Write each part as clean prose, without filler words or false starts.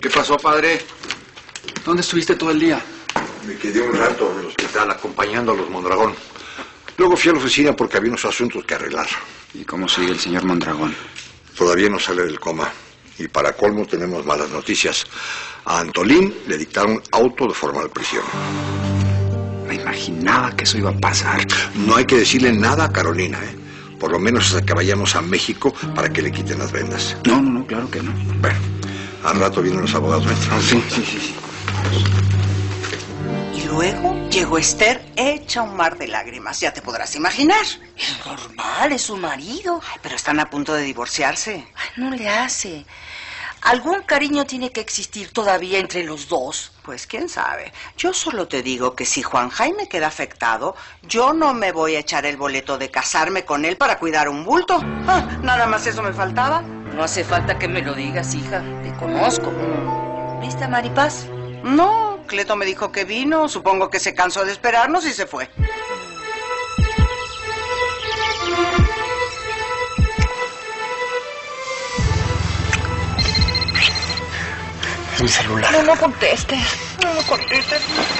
¿Qué pasó, padre? ¿Dónde estuviste todo el día? Me quedé un rato en el hospital acompañando a los Mondragón. Luego fui a la oficina porque había unos asuntos que arreglar. ¿Y cómo sigue el señor Mondragón? Todavía no sale del coma. Y para colmo tenemos malas noticias. A Antolín le dictaron auto de formal prisión. Me imaginaba que eso iba a pasar. No hay que decirle nada a Carolina, ¿eh? Por lo menos hasta que vayamos a México para que le quiten las vendas. No, claro que no. Bueno, al rato vienen los abogados nuestros. Sí. Y luego llegó Esther hecha un mar de lágrimas, ya te podrás imaginar. Es normal, es su marido. Ay, pero están a punto de divorciarse. Ay, no le hace. ¿Algún cariño tiene que existir todavía entre los dos? Pues quién sabe. Yo solo te digo que si Juan Jaime queda afectado, yo no me voy a echar el boleto de casarme con él para cuidar un bulto. Nada más eso me faltaba. No hace falta que me lo digas, hija. Te conozco. ¿Viste a Maripaz? No, Cleto me dijo que vino. Supongo que se cansó de esperarnos y se fue. Es mi celular. No conteste. No conteste.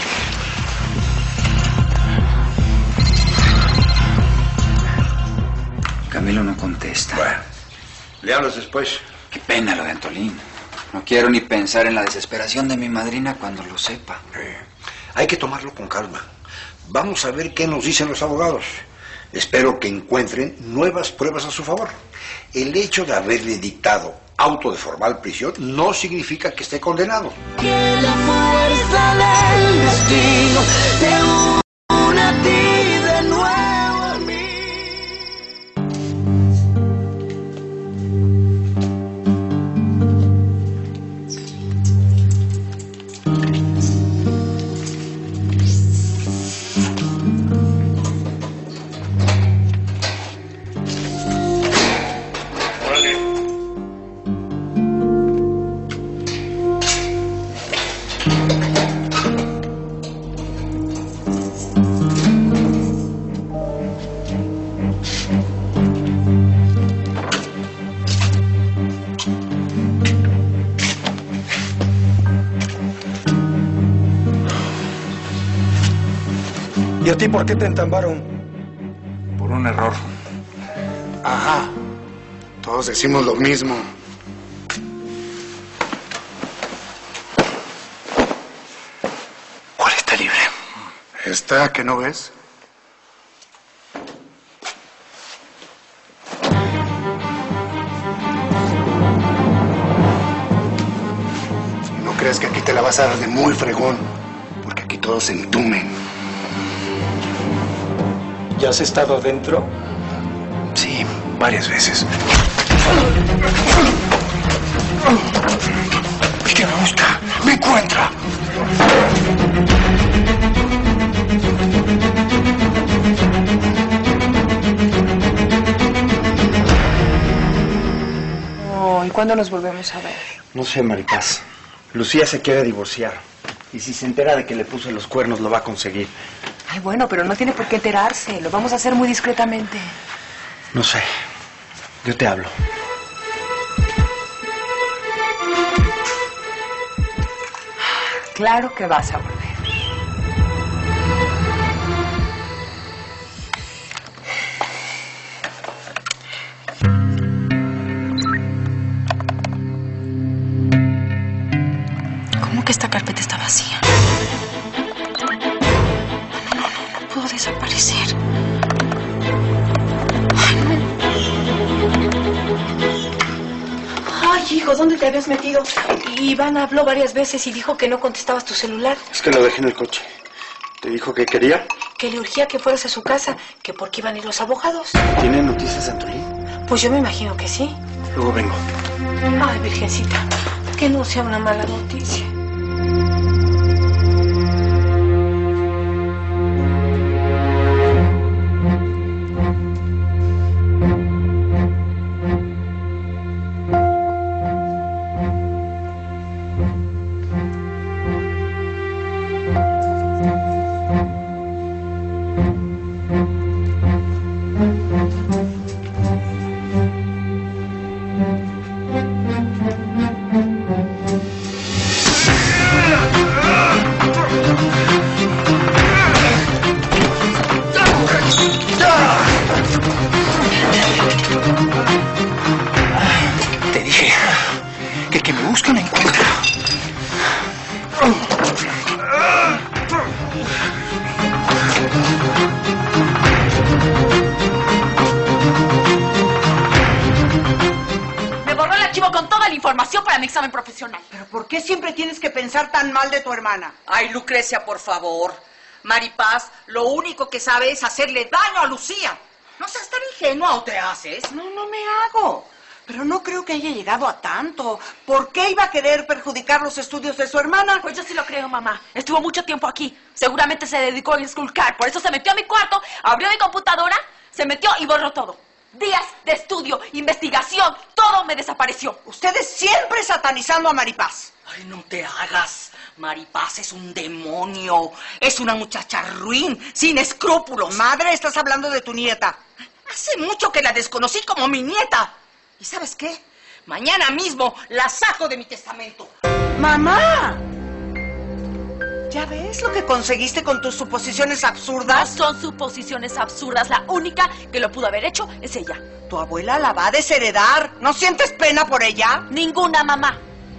Camilo no contesta. Bueno, ¿le hablas después? Qué pena lo de Antolín. No quiero ni pensar en la desesperación de mi madrina cuando lo sepa. Hay que tomarlo con calma. Vamos a ver qué nos dicen los abogados. Espero que encuentren nuevas pruebas a su favor. El hecho de haberle dictado auto de formal prisión no significa que esté condenado. Que la fuerza del destino te une a ti de nuevo a mí. ¿Y a ti por qué te entambaron? Por un error. Ajá. Todos decimos lo mismo. ¿Cuál está libre? ¿Esta que no ves? No crees que aquí te la vas a dar de muy fregón, porque aquí todos se entumen. ¿Ya has estado dentro? Sí, varias veces. ¿Y qué me gusta? ¡Me encuentra! Oh, ¿y cuándo nos volvemos a ver? No sé, Maripaz. Lucía se quiere divorciar. Y si se entera de que le puse los cuernos, lo va a conseguir. Ay, bueno, pero no tiene por qué enterarse. Lo vamos a hacer muy discretamente. No sé. Yo te hablo. Claro que vas a volver. ¿Cómo que esta carpeta está vacía? No puedo desaparecer. Ay, hijo, ¿dónde te habías metido? Iván habló varias veces y dijo que no contestabas tu celular. Es que lo dejé en el coche. ¿Te dijo que quería? Que le urgía que fueras a su casa, que por qué iban a ir los abogados. ¿Tiene noticias de Antolín? Pues yo me imagino que sí. Luego vengo. Ay, virgencita, que no sea una mala noticia. lo busca, lo encuentra. Me borró el archivo con toda la información para mi examen profesional. ¿Pero por qué siempre tienes que pensar tan mal de tu hermana? Ay, Lucrecia, por favor. Maripaz, lo único que sabe es hacerle daño a Lucía. No seas tan ingenua o te haces. No me hago. Pero no creo que haya llegado a tanto. ¿Por qué iba a querer perjudicar los estudios de su hermana? Pues yo sí lo creo, mamá. Estuvo mucho tiempo aquí. Seguramente se dedicó a esculcar. Por eso se metió a mi cuarto, abrió mi computadora, se metió y borró todo. Días de estudio, investigación, todo me desapareció. Ustedes siempre satanizando a Maripaz. Ay, no te hagas. Maripaz es un demonio. Es una muchacha ruin, sin escrúpulos. Madre, estás hablando de tu nieta. Hace mucho que la desconocí como mi nieta. ¿Y sabes qué? Mañana mismo la saco de mi testamento. ¡Mamá! ¿Ya ves lo que conseguiste con tus suposiciones No absurdas? son suposiciones absurdas. La única que lo pudo haber hecho es ella. Tu abuela la va a desheredar. ¿No sientes pena por ella? Ninguna, mamá.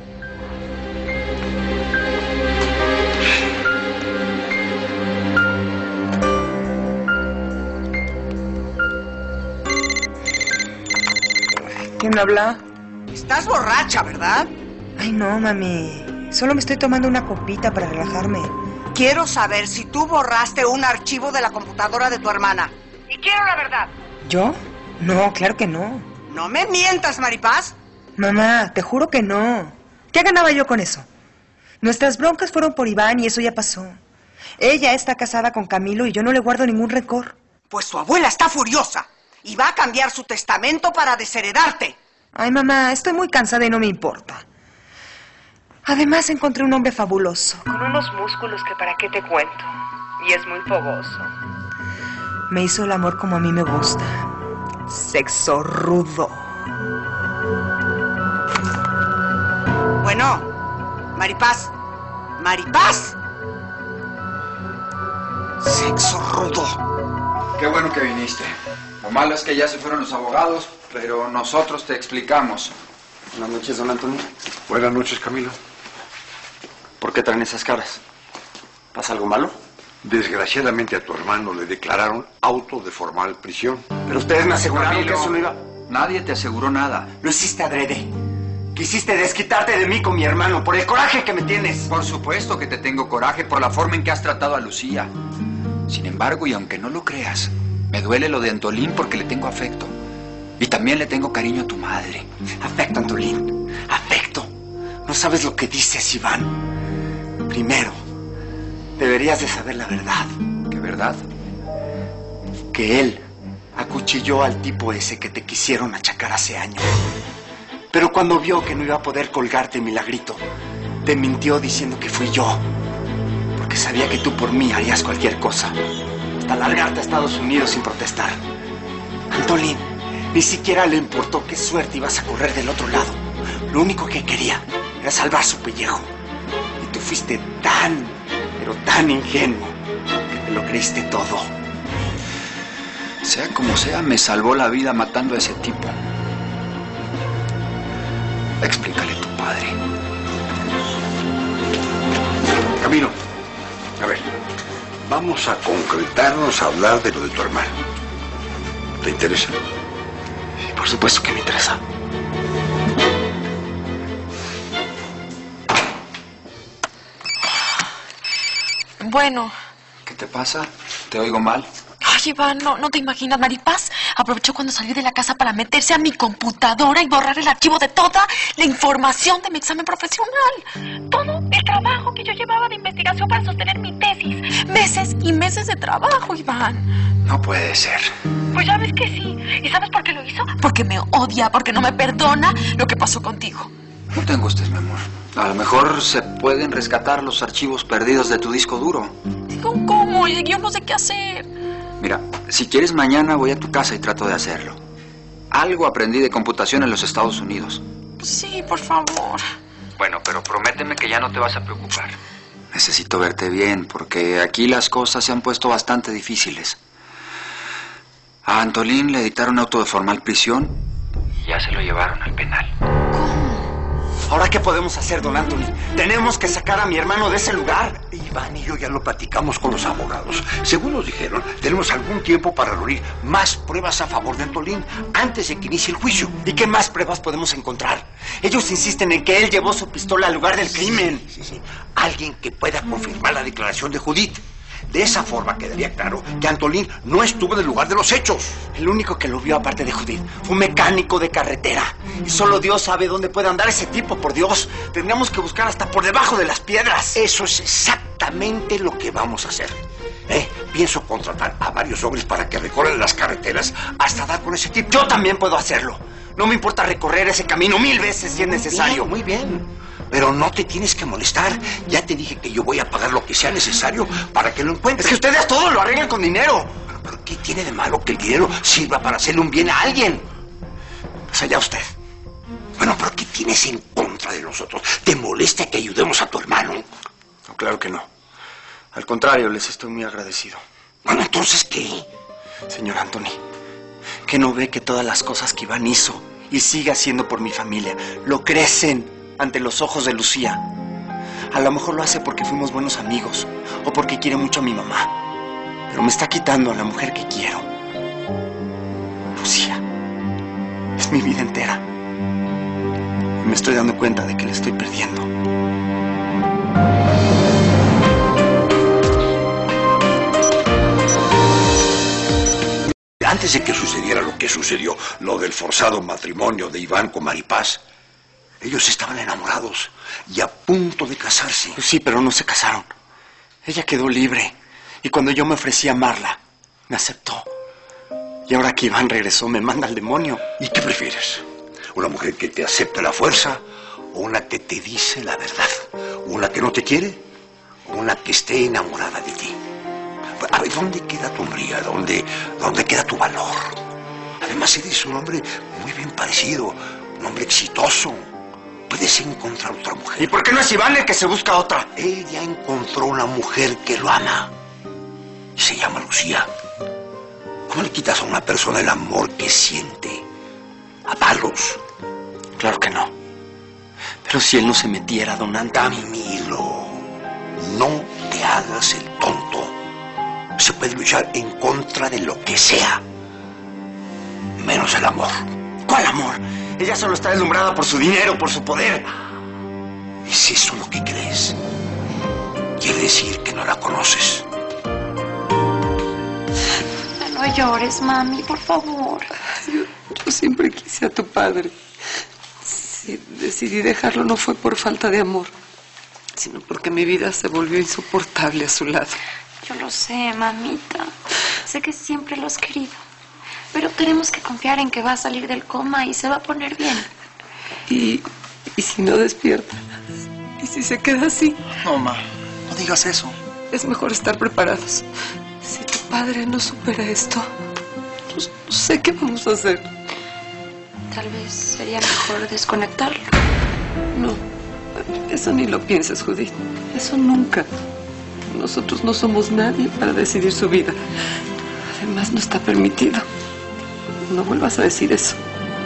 ¿Quién habla? Estás borracha, ¿verdad? Ay, no, mami. Solo me estoy tomando una copita para relajarme. Quiero saber si tú borraste un archivo de la computadora de tu hermana. Y quiero la verdad. ¿Yo? No, claro que no. No me mientas, Maripaz. Mamá, te juro que no. ¿Qué ganaba yo con eso? Nuestras broncas fueron por Iván y eso ya pasó. Ella está casada con Camilo y yo no le guardo ningún rencor. Pues tu abuela está furiosa y va a cambiar su testamento para desheredarte. Ay, mamá, estoy muy cansada y no me importa. Además encontré un hombre fabuloso, con unos músculos que para qué te cuento. Y es muy fogoso. Me hizo el amor como a mí me gusta. Sexo rudo. Bueno, Maripaz. ¡Maripaz! Sexo rudo. Qué bueno que viniste. Lo malo es que ya se fueron los abogados, pero nosotros te explicamos. Buenas noches, don Antonio. Buenas noches, Camilo. ¿Por qué traen esas caras? ¿Pasa algo malo? Desgraciadamente a tu hermano le declararon auto de formal prisión. Pero ustedes me aseguraron Camilo, que eso no iba... Nadie te aseguró nada. Lo hiciste adrede. Quisiste desquitarte de mí con mi hermano por el coraje que me tienes. Por supuesto que te tengo coraje por la forma en que has tratado a Lucía. Sin embargo, y aunque no lo creas, me duele lo de Antolín porque le tengo afecto. Y también le tengo cariño a tu madre. Afecto, Antolín. Afecto. No sabes lo que dices, Iván. Primero, deberías de saber la verdad. ¿Qué verdad? Que él acuchilló al tipo ese que te quisieron achacar hace años. Pero cuando vio que no iba a poder colgarte, Milagrito, te mintió diciendo que fui yo. Porque sabía que tú por mí harías cualquier cosa. Hasta largarte a Estados Unidos sin protestar. Antolín, ni siquiera le importó qué suerte ibas a correr del otro lado. Lo único que quería era salvar su pellejo. Y tú fuiste tan, pero tan ingenuo que te lo creíste todo. Sea como sea, me salvó la vida matando a ese tipo. Explícale a tu padre. Camilo, a ver, vamos a concretarnos a hablar de lo de tu hermano. ¿Te interesa? Sí, por supuesto que me interesa. Bueno. ¿Qué te pasa? ¿Te oigo mal? Ay, Iván, no te imaginas. Maripaz aprovechó cuando salí de la casa para meterse a mi computadora y borrar el archivo de toda la información de mi examen profesional. Todo el trabajo que yo llevaba de investigación para sostener mi tesis. Meses y meses de trabajo, Iván. No puede ser. Pues ya ves que sí. ¿Y sabes por qué lo hizo? Porque me odia, porque no me perdona lo que pasó contigo. No te angusties, mi amor. A lo mejor se pueden rescatar los archivos perdidos de tu disco duro. ¿Cómo? Yo no sé qué hacer. Mira, si quieres mañana voy a tu casa y trato de hacerlo. Algo aprendí de computación en los Estados Unidos. Sí, por favor. Bueno, pero prométeme que ya no te vas a preocupar. Necesito verte bien, porque aquí las cosas se han puesto bastante difíciles. A Antolín le dictaron auto de formal prisión y ya se lo llevaron al penal. ¿Cómo? ¿Ahora qué podemos hacer, don Anthony? Tenemos que sacar a mi hermano de ese lugar. Iván y yo ya lo platicamos con los abogados. Según nos dijeron, tenemos algún tiempo para reunir más pruebas a favor de Antolín antes de que inicie el juicio. ¿Y qué más pruebas podemos encontrar? Ellos insisten en que él llevó su pistola al lugar del crimen. Sí. Alguien que pueda confirmar la declaración de Judith. De esa forma quedaría claro que Antolín no estuvo en el lugar de los hechos. El único que lo vio, aparte de Judith, fue un mecánico de carretera. Y solo Dios sabe dónde puede andar ese tipo, por Dios. Tendríamos que buscar hasta por debajo de las piedras. Eso es exactamente lo que vamos a hacer. Pienso contratar a varios hombres para que recorran las carreteras hasta dar con ese tipo. Yo también puedo hacerlo. No me importa recorrer ese camino 1000 veces si es necesario. Muy bien. Pero no te tienes que molestar. Ya te dije que yo voy a pagar lo que sea necesario para que lo encuentres. Es que ustedes todo lo arreglan con dinero. ¿Pero qué tiene de malo que el dinero sirva para hacerle un bien a alguien? Pues allá usted. Bueno, ¿pero qué tienes en contra de nosotros? ¿Te molesta que ayudemos a tu hermano? No, claro que no. Al contrario, les estoy muy agradecido. Bueno, ¿entonces qué? Señor Anthony, ¿que no ve que todas las cosas que Iván hizo y sigue haciendo por mi familia lo crecen ante los ojos de Lucía? A lo mejor lo hace porque fuimos buenos amigos o porque quiere mucho a mi mamá. Pero me está quitando a la mujer que quiero. Lucía es mi vida entera. Y me estoy dando cuenta de que la estoy perdiendo. Antes de que sucediera lo que sucedió, lo del forzado matrimonio de Iván con Maripaz, ellos estaban enamorados y a punto de casarse. Pues sí, pero no se casaron. Ella quedó libre. Y cuando yo me ofrecí a amarla, me aceptó. Y ahora que Iván regresó, me manda al demonio. ¿Y qué prefieres? ¿Una mujer que te acepte a la fuerza o una que te dice la verdad? ¿Una que no te quiere o una que esté enamorada de ti? A ver, ¿dónde queda tu hombría? ¿Dónde queda tu valor? Además, eres un hombre muy bien parecido, un hombre exitoso. Puedes encontrar otra mujer. ¿Y por qué no es Iván el que se busca otra? Él ya encontró una mujer que lo ama. Se llama Lucía. ¿Cómo le quitas a una persona el amor que siente? A palos. Claro que no. Pero si él no se metiera, don Anthony. Camilo, no te hagas el tonto. Se puede luchar en contra de lo que sea, menos el amor. ¿Cuál amor? Ella solo está deslumbrada por su dinero, por su poder. ¿Es eso lo que crees? Quiere decir que no la conoces. No llores, mami, por favor. Yo siempre quise a tu padre. Si decidí dejarlo no fue por falta de amor, sino porque mi vida se volvió insoportable a su lado. Yo lo sé, mamita. Sé que siempre lo has querido. Pero tenemos que confiar en que va a salir del coma y se va a poner bien. ¿Y si no despierta? ¿Y si se queda así? No, ma, no digas eso. Es mejor estar preparados. Si tu padre no supera esto, no sé qué vamos a hacer. Tal vez sería mejor desconectarlo. No, eso ni lo pienses, Judith. Eso nunca. Nosotros no somos nadie para decidir su vida. Además, no está permitido. No vuelvas a decir eso.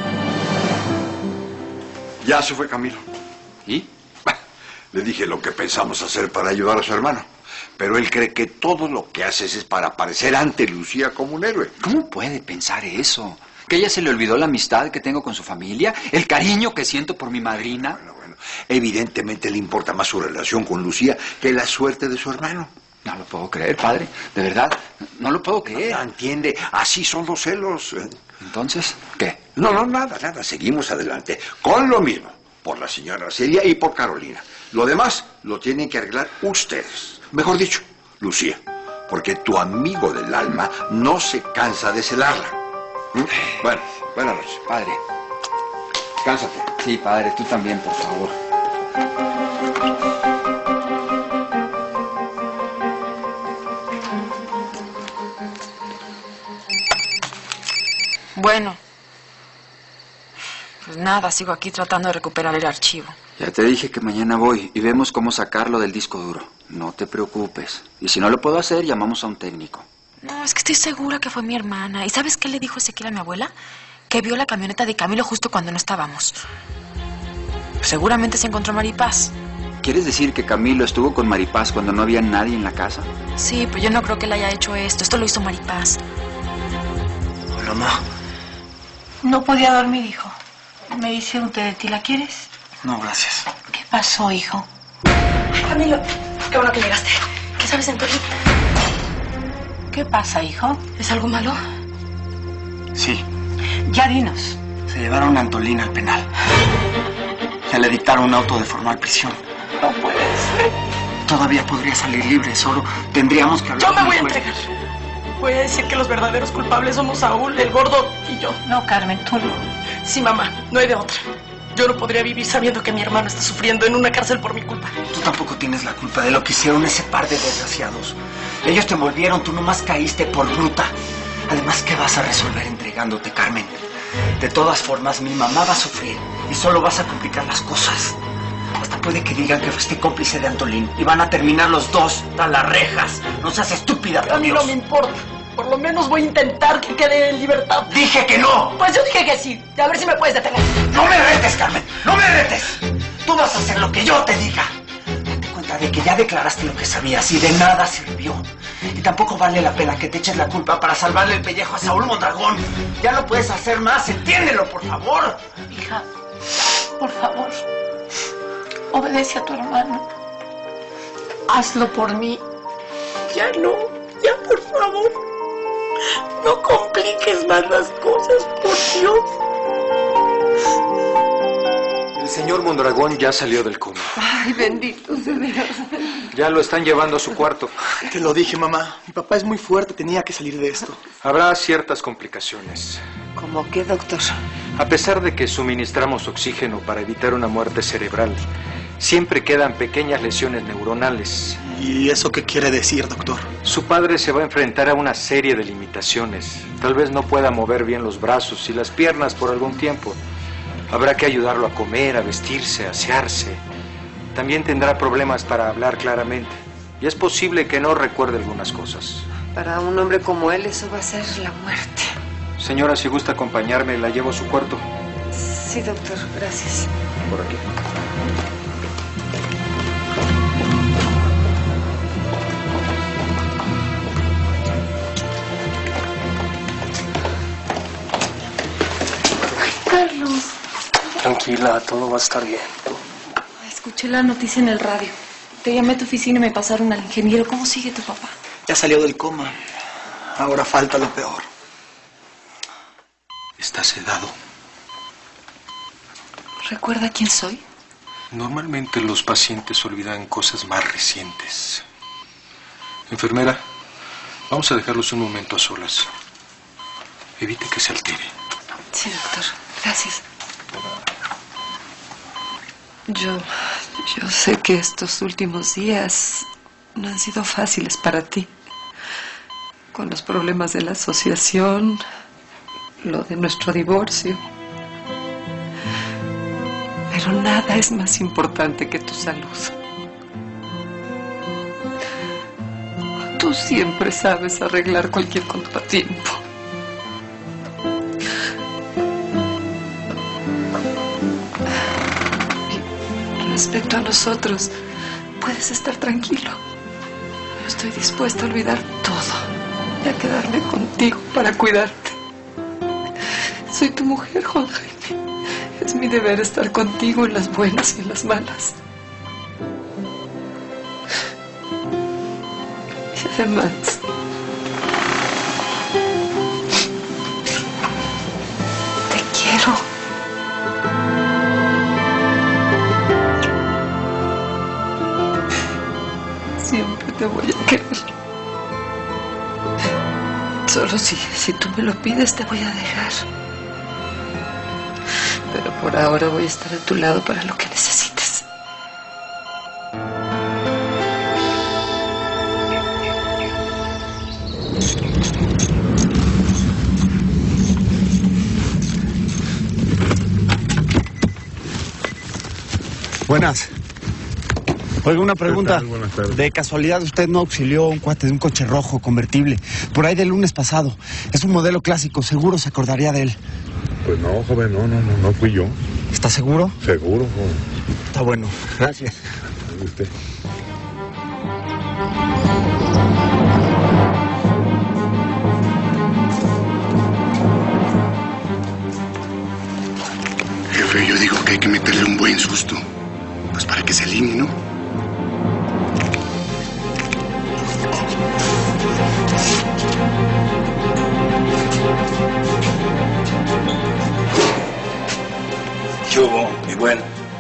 Ya se fue Camilo. ¿Y? Le dije lo que pensamos hacer para ayudar a su hermano. Pero él cree que todo lo que haces es para aparecer ante Lucía como un héroe. ¿Cómo puede pensar eso? ¿Que a ella se le olvidó la amistad que tengo con su familia? ¿El cariño que siento por mi madrina? Bueno, evidentemente le importa más su relación con Lucía que la suerte de su hermano. No lo puedo creer, padre. De verdad, no lo puedo creer. No, entiende, así son los celos. ¿Entonces qué? No, nada. Seguimos adelante. Con lo mismo. Por la señora Celia y por Carolina. Lo demás lo tienen que arreglar ustedes. Mejor dicho, Lucía. Porque tu amigo del alma no se cansa de celarla. Bueno, buenas noches. Padre. Cánsate. Sí, padre, tú también, por favor. Bueno, pues nada, sigo aquí tratando de recuperar el archivo. Ya te dije que mañana voy y vemos cómo sacarlo del disco duro. No te preocupes. Y si no lo puedo hacer, llamamos a un técnico. No, es que estoy segura que fue mi hermana. ¿Y sabes qué le dijo Ezequiel a mi abuela? Que vio la camioneta de Camilo justo cuando no estábamos. Seguramente se encontró Maripaz. ¿Quieres decir que Camilo estuvo con Maripaz cuando no había nadie en la casa? Sí, pero yo no creo que él haya hecho esto. Esto lo hizo Maripaz. Mamá. No podía dormir, hijo. Me hice un té de ti. ¿La quieres? No, gracias. ¿Qué pasó, hijo? Camilo, qué bueno que llegaste. ¿Qué sabes, Antolín? ¿Qué pasa, hijo? ¿Es algo malo? Sí. Ya dinos. Se llevaron a Antolín al penal. Ya le dictaron un auto de formal prisión. No puede ser. Todavía podría salir libre, solo tendríamos que hablar. Yo me voy a entregar. Voy a decir que los verdaderos culpables somos Saúl, el gordo y yo. No, Carmen, tú no. Sí, mamá, no hay de otra. Yo no podría vivir sabiendo que mi hermano está sufriendo en una cárcel por mi culpa. Tú tampoco tienes la culpa de lo que hicieron ese par de desgraciados. Ellos te envolvieron, tú nomás caíste por bruta. Además, ¿qué vas a resolver entregándote, Carmen? De todas formas, mi mamá va a sufrir y solo vas a complicar las cosas. Hasta puede que digan que fuiste cómplice de Antolín y van a terminar los dos tras las rejas. No seas estúpida, por A mí Dios. no me importa. Por lo menos voy a intentar que quede en libertad. ¡Dije que no! Pues yo dije que sí. A ver si me puedes detener. ¡No me retes, Carmen! ¡No me retes! Tú vas a hacer lo que yo te diga. Date cuenta de que ya declaraste lo que sabías y de nada sirvió. Y tampoco vale la pena que te eches la culpa para salvarle el pellejo a Saúl Mondragón. Ya no puedes hacer más, entiéndelo, por favor. Hija, por favor, obedece a tu hermano. Hazlo por mí. Ya no. Ya, por favor. No compliques más las cosas, por Dios. El señor Mondragón ya salió del coma. Ay, bendito sea Dios. Ya lo están llevando a su cuarto. Te lo dije, mamá. Mi papá es muy fuerte, tenía que salir de esto. Habrá ciertas complicaciones. ¿Cómo qué, doctor? A pesar de que suministramos oxígeno para evitar una muerte cerebral, siempre quedan pequeñas lesiones neuronales. ¿Y eso qué quiere decir, doctor? Su padre se va a enfrentar a una serie de limitaciones. Tal vez no pueda mover bien los brazos y las piernas por algún tiempo. Habrá que ayudarlo a comer, a vestirse, a asearse. También tendrá problemas para hablar claramente. Y es posible que no recuerde algunas cosas. Para un hombre como él, eso va a ser la muerte. Señora, si gusta acompañarme, la llevo a su cuarto. Sí, doctor, gracias. Por aquí. Carlos. Tranquila, todo va a estar bien. Escuché la noticia en el radio. Te llamé a tu oficina y me pasaron al ingeniero. ¿Cómo sigue tu papá? Ya salió del coma. Ahora falta lo peor. Está sedado. ¿Recuerda quién soy? Normalmente los pacientes olvidan cosas más recientes. Enfermera, vamos a dejarlos un momento a solas. Evite que se altere. Sí, doctor. Gracias. Yo sé que estos últimos días no han sido fáciles para ti. Con los problemas de la asociación, lo de nuestro divorcio. Pero nada es más importante que tu salud. Tú siempre sabes arreglar cualquier contratiempo. Respecto a nosotros, puedes estar tranquilo. Yo estoy dispuesta a olvidar todo y a quedarme contigo para cuidarte. Soy tu mujer, Juan Jaime. Es mi deber estar contigo en las buenas y en las malas. Y además, te quiero. Siempre te voy a querer. Solo si tú me lo pides, te voy a dejar. Pero por ahora voy a estar a tu lado para lo que necesites. Buenas. Oiga, una pregunta. ¿Qué tal? Buenas tardes. De casualidad, usted no auxilió a un cuate de un coche rojo convertible por ahí del lunes pasado. Es un modelo clásico, seguro se acordaría de él. Pues no, joven, no fui yo. ¿Estás seguro? Seguro. Está bueno. Gracias. ¿Y usted? Jefe, yo digo que hay que meterle un buen susto. Pues para que se alinee, ¿no? ¿Qué hubo, mi buen?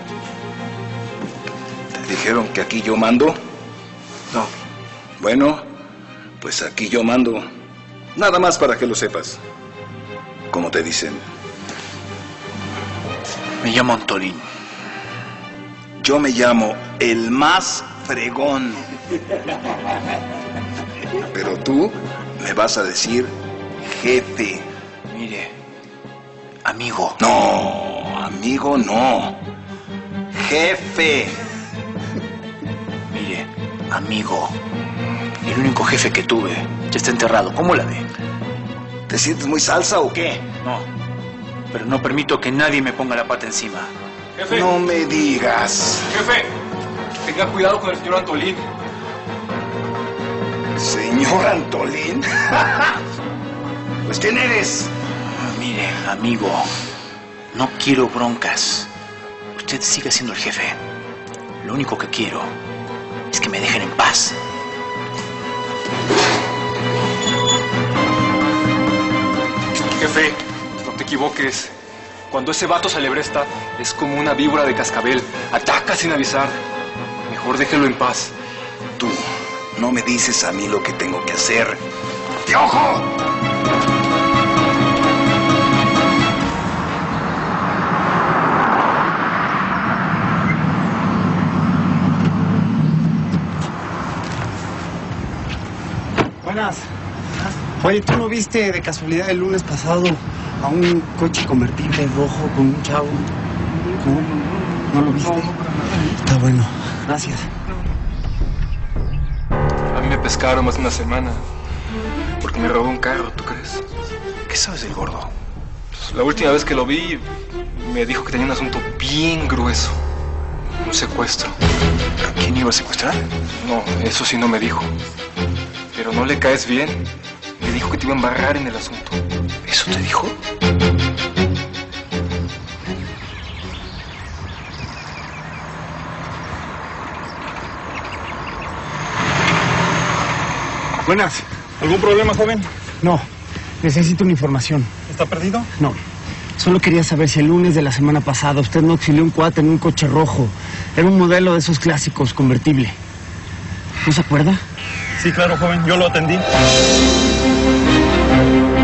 ¿Te dijeron que aquí yo mando? No. Bueno, pues aquí yo mando. Nada más para que lo sepas. ¿Cómo te dicen? Me llamo Antolín. Yo me llamo el más fregón. Pero tú me vas a decir jefe. Mire, amigo. No, amigo no. Jefe. Mire, amigo. El único jefe que tuve ya está enterrado. ¿Cómo la ve? ¿Te sientes muy salsa o qué? No, pero no permito que nadie me ponga la pata encima. Jefe. No me digas. Jefe, tenga cuidado con el señor Antolín. ¿Señor Antolín? Pues ¿quién eres? Mire, amigo, no quiero broncas. Usted sigue siendo el jefe. Lo único que quiero es que me dejen en paz. Jefe, no te equivoques. Cuando ese vato se alebresta, es como una víbora de cascabel. Ataca sin avisar. Mejor déjelo en paz. Tú no me dices a mí lo que tengo que hacer. ¡Piojo! Buenas. Oye, ¿tú no viste de casualidad el lunes pasado a un coche convertible rojo con un chavo? ¿No lo viste? Está bueno. Gracias. A mí me pescaron más de una semana porque me robó un carro, ¿tú crees? ¿Qué sabes del gordo? Pues, la última vez que lo vi, me dijo que tenía un asunto bien grueso. Un secuestro. ¿A quién iba a secuestrar? No, eso sí no me dijo. Pero no le caes bien. Me dijo que te iba a embarrar en el asunto. ¿Eso te dijo? Buenas. ¿Algún problema, joven? No, necesito una información. ¿Está perdido? No. Solo quería saber si el lunes de la semana pasada usted no auxilió un cuate en un coche rojo. Era un modelo de esos clásicos, convertible. ¿No se acuerda? Sí, claro, joven. Yo lo atendí.